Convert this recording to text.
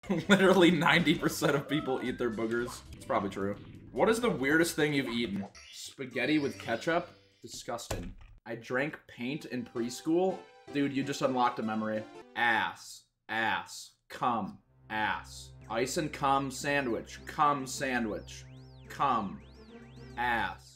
Literally 90% of people eat their boogers. It's probably true. What is the weirdest thing you've eaten? Spaghetti with ketchup? Disgusting. I drank paint in preschool? Dude, you just unlocked a memory. Ass. Ass. Cum. Ass. Ice and cum sandwich. Cum sandwich. Cum. Ass.